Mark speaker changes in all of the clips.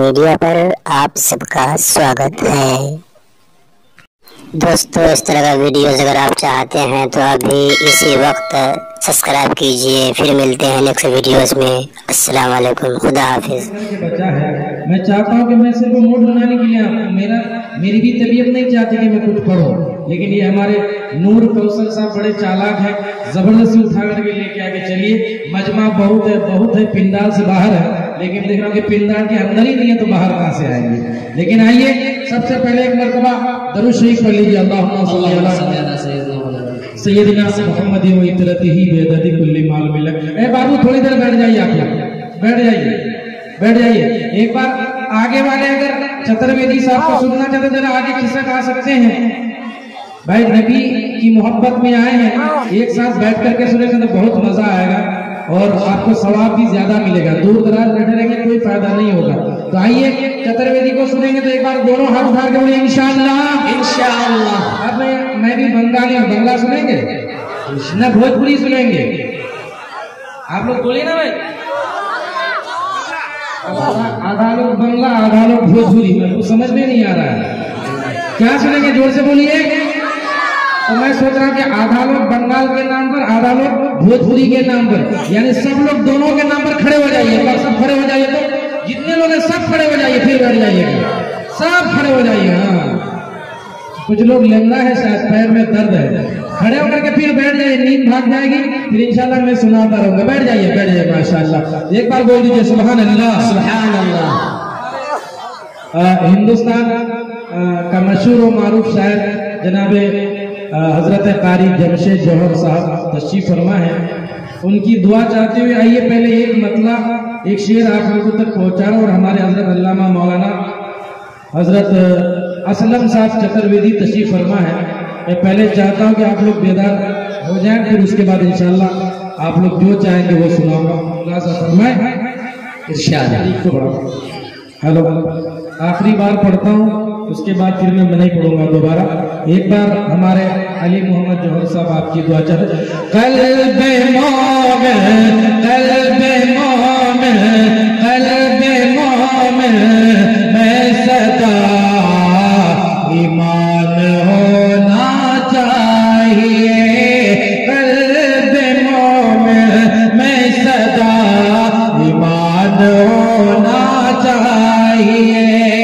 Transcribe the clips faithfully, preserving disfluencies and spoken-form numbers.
Speaker 1: Media पर आप सबका स्वागत है। दोस्तों, इस तरह का वीडियोस अगर आप चाहते हैं तो अभी इसी वक्त सब्सक्राइब कीजिए। फिर मिलते हैं नेक्स्ट वीडियोस में। अस्सलाम वालेकुम, खुदा हाफिज।
Speaker 2: बचा है, मैं चाहता हूँ कि मैं सिर्फ मूड बनाने के लिए मेरा मेरी भी तबीयत नहीं चाहती कि मैं कुछ पढ़ूं, लेकिन ये हमारे नूर कौशल साहब बड़े चालाक हैं, जबरदस्ती उठा करके लेके आके चलिए। मजमा बहुत है, बहुत है, पिंडाल से बाहर है, लेकिन देख रहा हूँ कि पिंडाल के अंदर ही नहीं है तो बाहर कहाँ से आएंगे। लेकिन आइए, सबसे पहले एक मरतबा दरूद शरीफ पढ़ लीजिए। अल्लाहुम्मा सल्ली अला सय्यदिना मुहम्मद व इतरतिही बेददी कुल्ली माल मिलक। ए बाबू, थोड़ी देर बैठ जाइए, आप लोग बैठ जाइए, बैठ जाइए। एक बार आगे वाले अगर चतुर्वेदी साहब को सुनना चाहते जरा आगे खिसक आ सकते हैं। भाई, नबी की मोहब्बत में आए हैं, एक साथ बैठ करके सुनेंगे तो बहुत मजा आएगा और आपको सवाब भी ज्यादा मिलेगा। दूर दराज बैठे रहेंगे कोई फायदा नहीं होगा। तो आइए, चतुर्वेदी को सुनेंगे तो एक बार दोनों हाथ उठा के बोलिए इंशाअल्लाह, इंशाअल्लाह। अब मैं मैं भी बंगाली हूँ, बंगला सुनेंगे न भोजपुरी सुनेंगे? आप लोग बोलिए ना भाई। आधा लोग बंगला, आधा लोग भोजपुरी, मेरे को समझ में नहीं आ रहा है। क्या सुनेंगे? जोर से बोलिए। तो मैं सोच रहा हूँ कि आधा लोग बंगाल के नाम पर, आधा लोग भोजपुरी के नाम पर, यानी सब लोग दोनों के नाम पर खड़े हो जाइए। सब खड़े हो जाइए, तो जितने लोग हैं सब खड़े हो जाइए, फिर बैठ जाइएगा, सब खड़े हो जाइए। हाँ, कुछ लोग लेंगा है, शायद पैर में दर्द है, खड़े होकर के फिर बैठ जाइए, नींद भाग जाएगी, फिर इंशाल्लाह मैं सुनाता रहूंगा। बैठ जाइए, बैठ जाइए माशाल्लाह। एक बार बोल दीजिए सुभान अल्लाह, सुभान अल्लाह। हिंदुस्तान आ, का मशहूर व मारूफ शायर जनाबे हजरत कारी जमशेद जौहर साहब तशरीफ फरमा है, उनकी दुआ चाहते हुए आइए पहले एक मतलब एक शेर आप लोगों तक पहुंचा रहा हूं। और हमारे हजरत अल्लामा मौलाना हजरत असलम साहब चतुर्वेदी तशरीफ फरमा है। मैं पहले चाहता हूं कि आप लोग बेदार हो जाएं, फिर उसके बाद इंशाल्लाह आप लोग जो चाहेंगे वो सुनाऊंगा। फरमाए इरशाद। हेलो, आखिरी बार पढ़ता हूँ, उसके बाद फिर मैं नहीं पढ़ूंगा दोबारा। एक बार हमारे अली मोहम्मद जौहर साहब आपकी दुआ चाहते। क़ल्ब मोमिन, क़ल्ब मोमिन, क़ल्ब मोमिन में सदा ईमान होना चाहिए। क़ल्ब मोमिन में सदा ईमान होना चाहिए।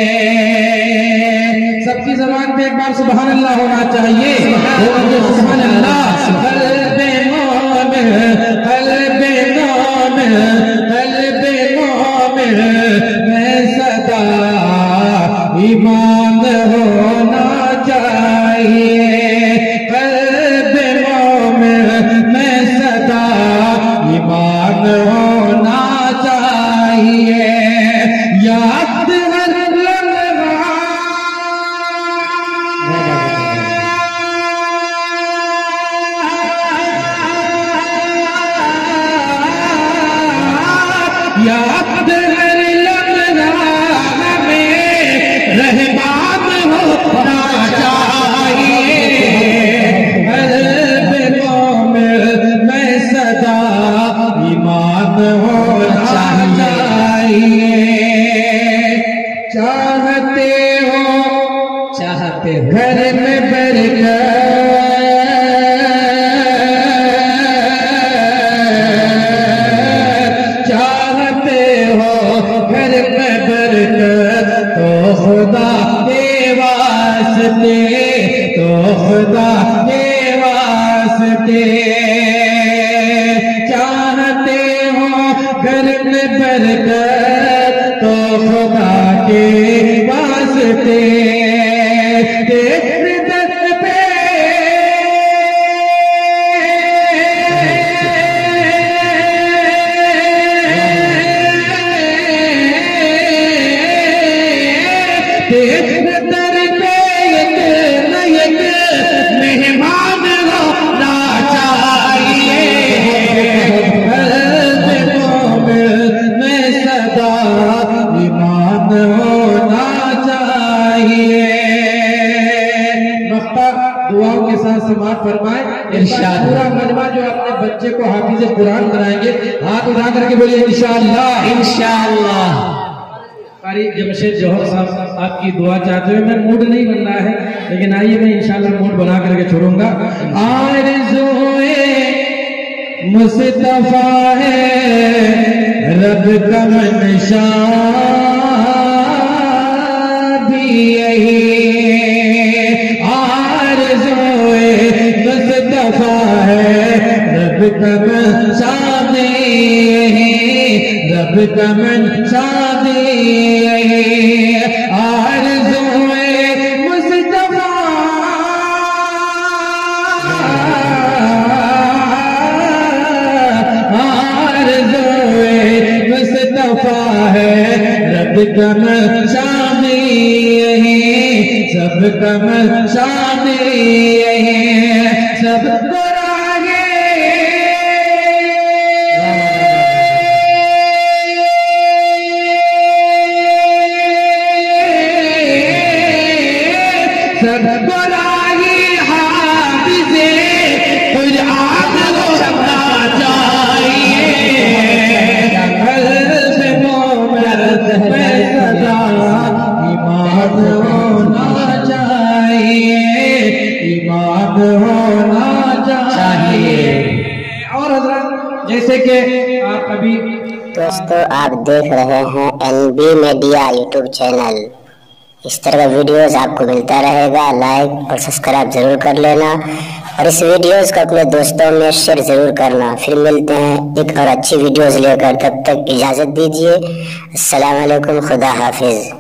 Speaker 2: सबकी ज़बान पे एक बार सुभान अल्लाह होना चाहिए। सुभान अल्लाह। क़ल्ब मोमिन, क़ल्ब मोमिन, क़ल्ब मोमिन में सदा ईमान होना चाहिए। क़ल्ब मोमिन में सदा ईमान होना चाहिए। याद याद हर लम्हा में रहमान होना चाहिए। क़ल्ब मोमिन में सदा ईमान होना चाहिए। चाहते हो, चाहते हो घर में बरकत, तो खुदा के वास्ते, तो खुदा के वास्ते। चाहते हो घर में बरकत, तो खुदा के वास्ते। तेरे दर पे तेरे दर पे एक न एक मेहमान होना चाहिए। क़ल्ब मोमिन में सदा ईमान होना चाहिए। मख्ता दुआओं के साथ समाप्त फरमाए इरशाद। पूरा मजमा जो अपने बच्चे को हाफिज़ कुरान बनाएंगे, हाथ उठा करके बोलिए इंशाअल्लाह, इंशाअल्लाह। कारी जमशेद जौहर साहब आपकी दुआ चाहते हुए, मैं मूड नहीं बन रहा है लेकिन आइए मैं इंशाल्लाह मूड बना करके छोड़ूंगा। आरज़ूए मुस्तफा है रब का मंशा भी यही, आरज़ूए मुस्तफा है रब का मंशा भी यही, रब का मंशा भी यही, आरज़ूए मुस्तफा आरज़ूए मुस्तफा है रब का मंशा भी यही, सब का मंशा भी यही, सब सब बुराई हाफिज़े कुछ आग होना चाहिए, से मोहम्मद में सदा ईमान होना चाहिए, ईमान होना चाहिए। और हज़रात जैसे कि आप अभी
Speaker 1: दोस्तों आप देख रहे हैं N B media YouTube channel. इस तरह का वीडियोस आपको मिलता रहेगा। लाइक और सब्सक्राइब जरूर कर लेना और इस वीडियोस को अपने दोस्तों में शेयर जरूर करना। फिर मिलते हैं एक और अच्छी वीडियोस लेकर, तब तक इजाज़त दीजिए। अस्सलाम वालेकुम, खुदा हाफिज़।